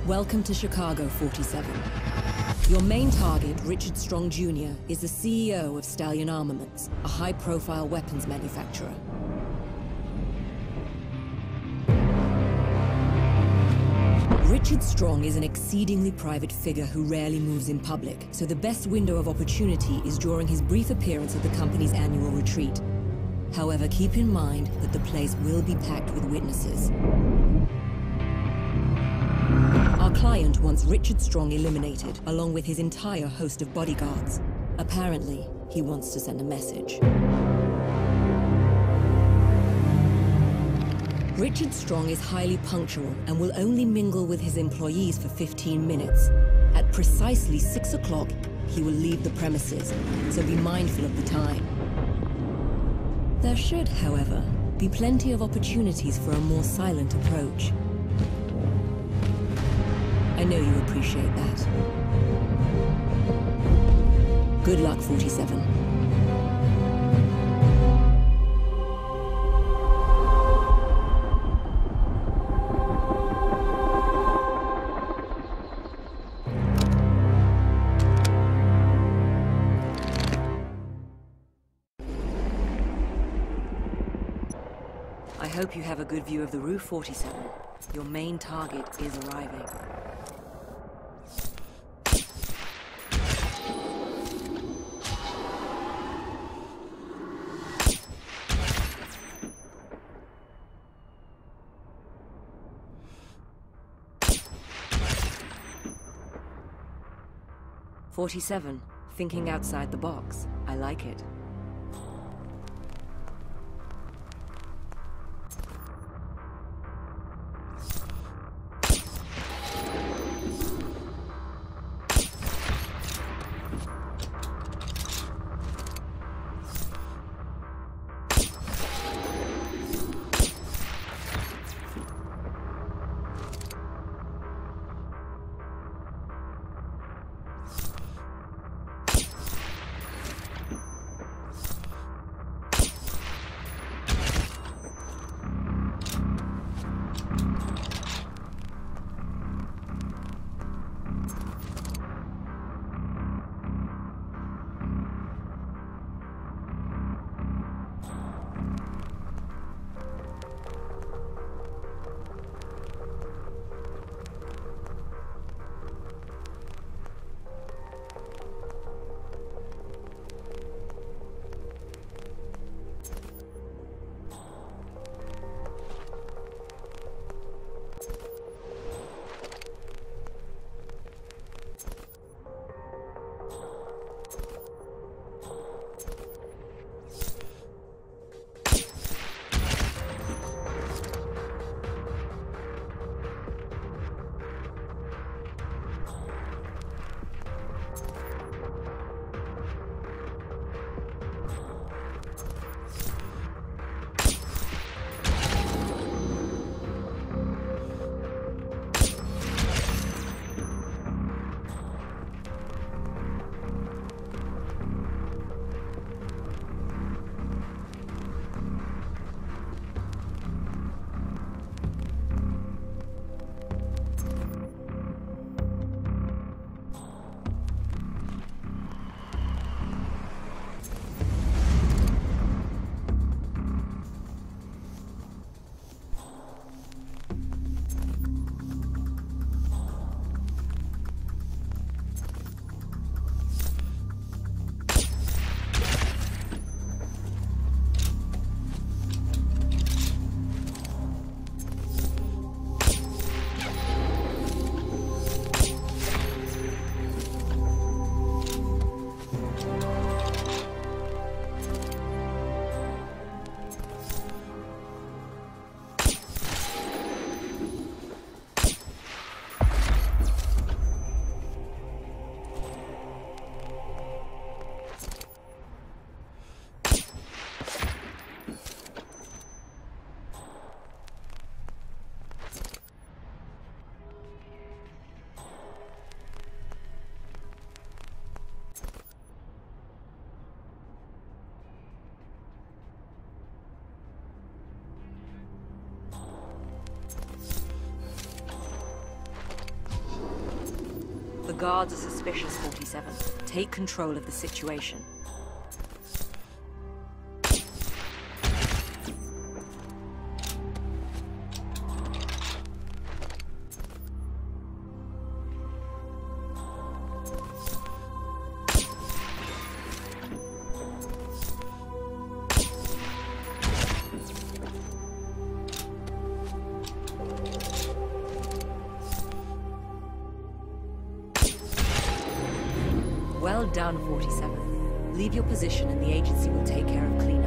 Welcome to Chicago 47. Your main target, Richard Strong Jr., is the CEO of Stallion Armaments, a high-profile weapons manufacturer. Richard Strong is an exceedingly private figure who rarely moves in public, so the best window of opportunity is during his brief appearance at the company's annual retreat. However, keep in mind that the place will be packed with witnesses. Our client wants Richard Strong eliminated, along with his entire host of bodyguards. Apparently, he wants to send a message. Richard Strong is highly punctual and will only mingle with his employees for 15 minutes. At precisely 6 o'clock, he will leave the premises, so be mindful of the time. There should, however, be plenty of opportunities for a more silent approach. I know you appreciate that. Good luck, 47. I hope you have a good view of the roof, 47. Your main target is arriving. "47, thinking outside the box. I like it." guards are suspicious, 47. Take control of the situation. Well done, 47. Leave your position and the agency will take care of cleanup.